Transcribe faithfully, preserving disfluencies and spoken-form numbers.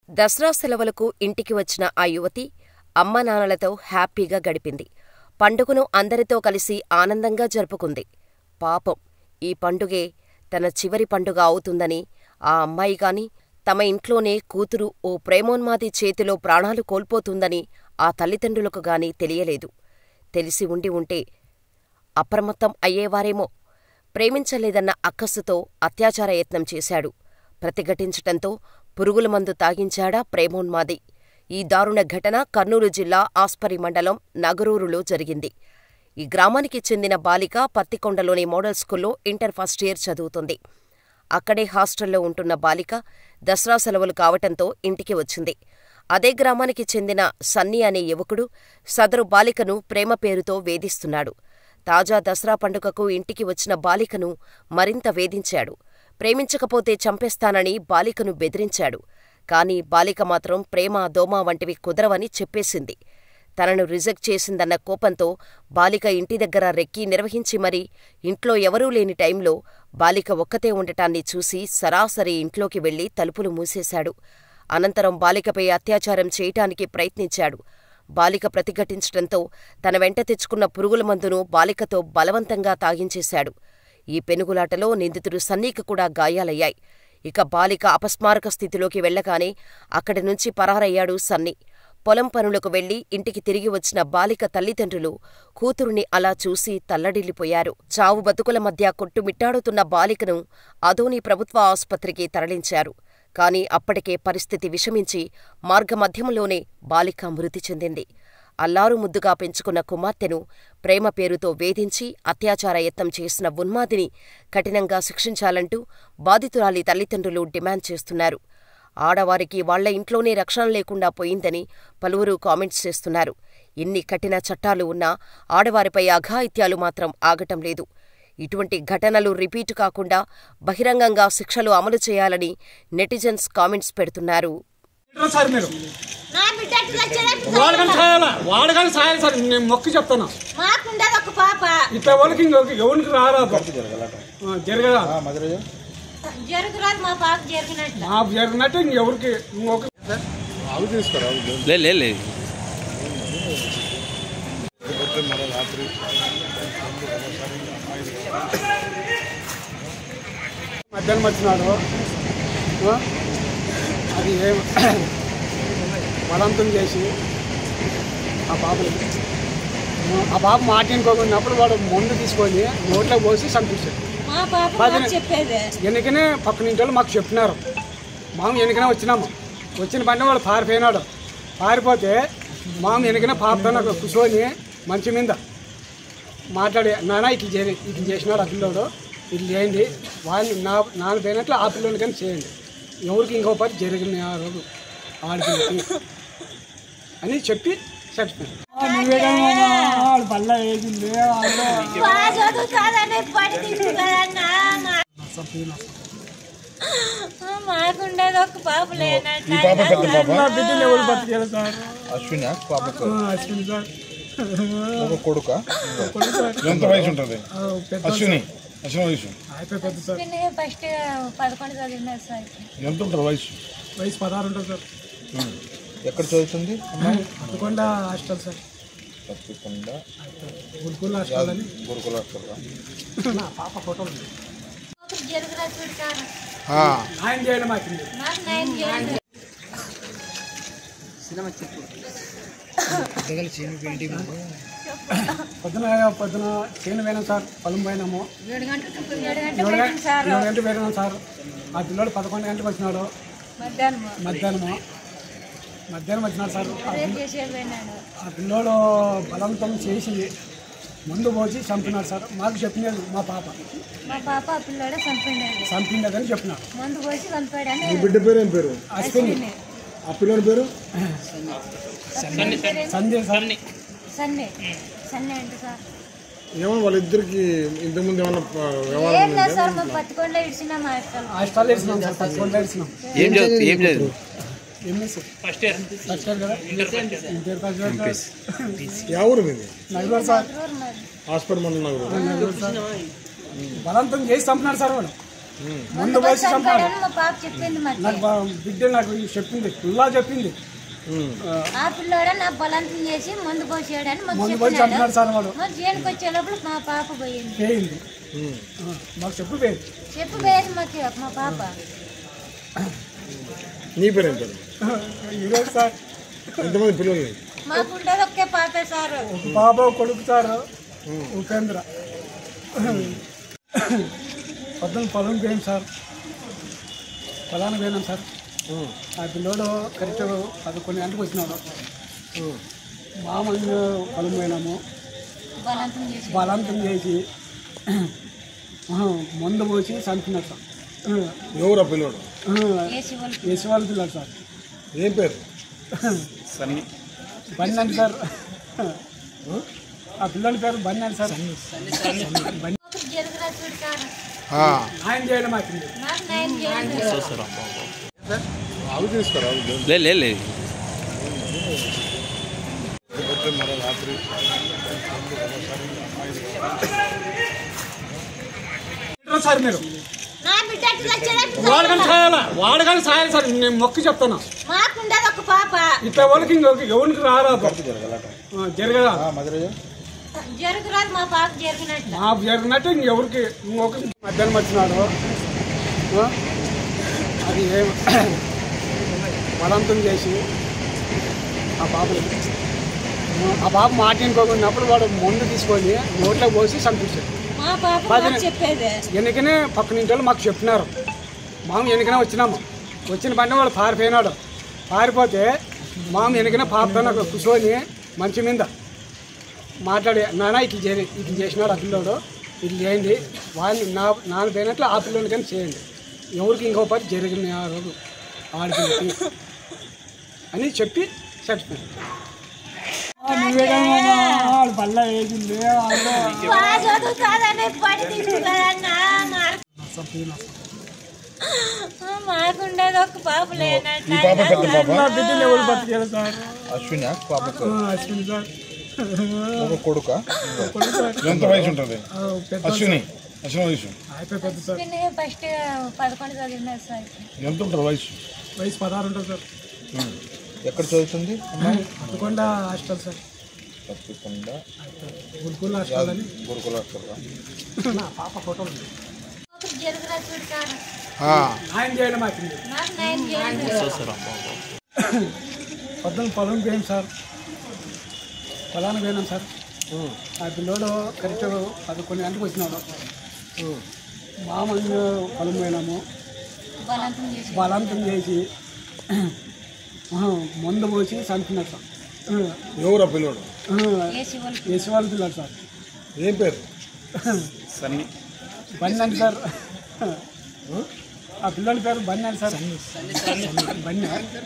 దసరా సెలవులకు ఇంటికి వచ్చిన ఆ యువతి అమ్మానాన్నలతో హ్యాపీగా గడిపింది. పండుగను అందరితో కలిసి ఆనందంగా జరుపుకుంది. పాపం ఈ పండుగే తన చివరి పండుగ అవుతుందని ఆ అమ్మాయిగాని, తమ ఇంట్లోనే కూతురు ఓ ప్రేమోన్మాది చేతిలో ప్రాణాలు కోల్పోతుందని ఆ తల్లిదండ్రులకు గాని తెలియలేదు. తెలిసి ఉండి ఉంటే అప్రమత్తం అయ్యేవారేమో. ప్రేమించలేదన్న అక్కసుతో అత్యాచార యత్నం చేశాడు. ప్రతిఘటించటంతో పురుగుల మందు తాగించాడా ప్రేమోన్మాది. ఈ దారుణ ఘటన కర్నూలు జిల్లా ఆస్పరి మండలం నగరూరులో జరిగింది. ఈ గ్రామానికి చెందిన బాలిక పత్తికొండలోని మోడల్ స్కూల్లో ఇంటర్ ఫస్ట్ ఇయర్ చదువుతుంది. అక్కడే హాస్టల్లో ఉంటున్న బాలిక దసరా సెలవులు కావటంతో ఇంటికి వచ్చింది. అదే గ్రామానికి చెందిన సన్నీ అనే యువకుడు సదరు బాలికను ప్రేమ పేరుతో వేధిస్తున్నాడు. తాజా దసరా పండుగకు ఇంటికి వచ్చిన బాలికను మరింత వేధించాడు. ప్రేమించకపోతే చంపేస్తానని బాలికను బెదిరించాడు. కాని బాలిక మాత్రం ప్రేమ, దోమ వంటివి కుదరవని చెప్పేసింది. తనను రిజెక్ట్ చేసిందన్న కోపంతో బాలిక ఇంటి దగ్గర రెక్కీ నిర్వహించి మరీ ఇంట్లో ఎవరూ లేని టైంలో బాలిక ఒక్కతే ఉండటాన్ని చూసి సరాసరి ఇంట్లోకి వెళ్లి తలుపులు మూసేశాడు. అనంతరం బాలికపై అత్యాచారం చేయటానికి ప్రయత్నించాడు. బాలిక ప్రతిఘటించటంతో తన వెంట తెచ్చుకున్న పురుగుల మందును బాలికతో బలవంతంగా తాగించేశాడు. ఈ పెనుగులాటలో నిందితుడు సన్నీకి కూడా గాయాలయ్యాయి. ఇక బాలిక అపస్మారక స్థితిలోకి వెళ్లగానే అక్కడి నుంచి పరారయ్యాడు సన్నీ. పొలం పనులకు వెళ్లి ఇంటికి తిరిగి వచ్చిన బాలిక తల్లిదండ్రులు కూతురుని అలా చూసి తల్లడిల్లిపోయారు. చావు బతుకుల మధ్య కొట్టుమిట్టాడుతున్న బాలికను అదోని ప్రభుత్వ ఆసుపత్రికి తరలించారు. కాని అప్పటికే పరిస్థితి విషమించి మార్గమధ్యంలోనే బాలిక మృతి చెందింది. అల్లారు ముద్దుగా పెంచుకున్న కుమార్తెను ప్రేమ పేరుతో వేధించి అత్యాచార యత్నం చేసిన ఉన్మాదిని కఠినంగా శిక్షించాలంటూ బాధితురాలి తల్లిదండ్రులు డిమాండ్ చేస్తున్నారు. ఆడవారికి వాళ్ల ఇంట్లోనే రక్షణ లేకుండా పోయిందని పలువురు కామెంట్స్ చేస్తున్నారు. ఎన్ని కఠిన చట్టాలు ఉన్నా ఆడవారిపై అఘాయిత్యాలు మాత్రం ఆగటం లేదు. ఇటువంటి ఘటనలు రిపీటు కాకుండా బహిరంగంగా శిక్షలు అమలు చేయాలని నెటిజన్స్ కామెంట్స్ పెడుతున్నారు. మొక్కి చెప్తాను ఇట్లా వాళ్ళకి ఎవరికి రారా జరిగినట్టు ఇంకెవరికి మధ్యాహ్నం వచ్చినాడు. అది ఏం బలవంతం చేసి ఆ బాబుని ఆ బాబు మాట్లాడుకోకున్నప్పుడు వాడు మందు తీసుకొని నోట్లో పోసి చంపించాడు. ఎన్నికనే పక్కన ఇంటి వాళ్ళు మాకు చెప్పినారు. మాము ఎన్నికనే వచ్చినాము. వచ్చిన పని వాడు పారిపోయినాడు. పారిపోతే మాము ఎన్నికనే పాపతో నాకు కూర్చొని మంచి మీద మాట్లాడి నాన్న ఇట్లా చే ఇట్లా చేసినాడు ఆ పిల్లోడు, ఇట్లా చేయండి, వాళ్ళు నా నాన్న పోయినట్లు ఆ పిల్లోని కానీ చేయండి, ఎవరికి ఇంకో పని జరిగిన రోజు ఆడికి అని చెప్పి చచ్చిపోయాడు. బల్ల వేసింది మాకుండేది ఒక పాప లేనట్టు అశ్విని సార్ కొడుక ఎంత వయసు ఉంటుంది? అశ్విని అశ్విని వయసు ఫస్ట్ పదకొండు చదివినారు సార్. ఎంత ఉంటుంది వయసు? వయసు పదహారు ఉంటుంది సార్. ఎక్కడ చదువుతుంది? పదకొండ హాస్టల్ సార్. పదకొండ గురుకుల హాస్టల్ అని. గురుకుల హాస్టల్ పాప ఫోటో ఆయన చేయడం మాకు పొద్దున పొద్దున చేను పోయినాం సార్. పొలం పోయినాము. ఏడు గంటలు పోయినాం సార్. ఆ పిల్లోడు పదకొండు గంటలకు వచ్చినాడు. మధ్యాహ్నము మధ్యాహ్నం వచ్చినాడు సార్. ఆ పిల్లోడు బలవంతం చేసి మందు పోసి చంపినాడు సార్. మాకు చెప్పినాడు మా పాప చంపిండదని చెప్పినాడు. మందు పోసి చంపాడని. బిడ్డ పేరు ఏం పేరు? అశ్విని. ఆ పిల్లోడి పేరు సంజయ్ సార్. ఏమో వాళ్ళిద్దరికి ఇంతకుముందు ఏమన్నా హాస్టల్ వేసినాం సార్. పదకొండు వేసినాం. ఎవరు మీది? నగరు సార్. హాస్పిటల్ మండలం నగరు. బలవంతం చేసి చంపినాడు సార్ వాడు. ముందు పోసి చంపాడు. చంపాడని మా పాప చెప్పింది మాకు. నాకు బా- బిడ్డ నాకు చెప్పింది ఫుల్లా చెప్పింది. ఆ పిల్లోడ నా బలంతం చేసి మందు పోసాడని మాకు ముందు పోసి చెప్పినాడు. చంపినాడు సార్ వాడు. మరి జైలుకి వచ్చే లోపల మా పాప పోయింది. పోయింది ఆ, మాకు చెప్పు పోయింది. చెప్పు పోయేది మాకు మా పాప. నీ పేరు ఏం పేరు? ఈరోజు సార్ ఎంతమంది పిల్లలు? మాకు ఉండేది ఒకే పాపే సారు. ఒక బాబా కొడుకు సార్ ఉపేంద్ర. పొద్దున్న పొలం పోయింది సార్, పొలానికి పోయినాం సార్. ఆ పిల్లోడు కరెక్ట్ పదకొండు గంటలకు వచ్చినాడు. మామూలుగా పొలం పోయినాము, బలంతం చేసి బలవంతం చేసి మందు పోసి చంపినాడు సార్. ఎవరు ఆ పిల్లోడు? వేసి వాళ్ళు వేసి వాళ్ళ పిల్లలు సార్. ఏం పేరు? బన్నీ అండి సార్. ఆ పిల్లల పేరు బన్నీ అండి సార్. బన్నీ ఒకరు జరుగురా చూడు కాదు. ఆయన చేయడం మాకు నాకు నయం చేయాలి. అవి తీసుకురా. లే లే లే మరో రాత్రి సార్ మీరు నా బిడ్డ అట్లా వచ్చేటట్టు వాడగానే సాయాలా, వాడగానే సాయాలి సార్. నేను మొక్కి చెప్తాను. మాకు ఉండేది ఒక పాప. ఇట్లా వాళ్ళకి ఇంకొక ఎవరికి రారాదు జరగదా. జరుగురాదు మా పాప జరిగినట్టు. మా జరిగినట్టు ఇంకెవరికి ఇంకొక మధ్యాహ్నం వచ్చినాడు. ఆ, అది ఏం బలవంతం చేసి ఆ బాబు ఆ బాబు మాట ఇంకోకున్నప్పుడు వాడు మందు తీసుకొని నోట్లో పోసి చంపించాడు. మా పాప మాకు చెప్పేది. ఎన్నికనే పక్క నుంచి వాళ్ళు మాకు చెప్పినారు. మాము ఎన్నికనే వచ్చినాము. వచ్చిన బండి వాడు పారిపోయినాడు. పారిపోతే మాము ఎన్నికనే పాపతో నాకు కూర్చొని మంచి మీద మాట్లాడి, నాన్న ఇట్లా చేయ ఇట్లా చేసినాడు ఆ పిల్లోడు, ఇట్లా చేయండి, వాళ్ళు నా నాన్న పోయినట్లు ఆ పిల్లోని కానీ చేయండి, ఎవరికి ఇంకో పని జరిగిన రోజు ఆడికి అని చెప్పి చచ్చిపోయాడు. నువ్వేగా పల్ల వేసింది బాగా చదువుతాదని పని తీసుకున్నారన్న. మాకు ఉండేది ఒక పాప లేనట్టు. ఈ పాప పెద్ద పాప? బిడ్డలు ఎవరు బతికేది సార్? అశ్విని పాపకు అశ్విని సార్. ఒక కొడుక? ఎంత వయసు ఉంటుంది అశ్విని? అశ్విని వయసు అయిపోయి పెద్ద సార్. ఫస్ట్ పదకొండు చదివినారు సార్. ఎంత ఉంటుంది వయసు? వయసు పదహారు ఉంటుంది సార్. ఎక్కడ చదువుతుంది? పదకొండ హాస్టల్ సార్. తప్పకుండా గురుకుల హాస్టల్ అని గురుకుల హాస్టల్. నా పాప ఫోటోలు ఉంది. ఒకరు జరుగురా చూడు కాదు. ఆయన చేయడం మాకు నాకు నయం చేయాలి. పొద్దున్న పొలం పోయింది సార్, పొలానికి పోయినాం సార్. ఆ పిల్లోడు కరెక్ట్ పదకొండు గంటలకు వచ్చినాడు. మామూలుగా పొలం పోయినాము, బలంతం చేసి బలవంతం చేసి మందు పోసి చంపినాడు సార్. ఎవరు ఆ పిల్లోడు? వేసి వాళ్ళు వేసి వాళ్ళ పిల్లలు సార్. ఏం పేరు? బన్నీ అండి సార్. ఆ పిల్లల పేరు బన్నీ అండి సార్. బన్నీ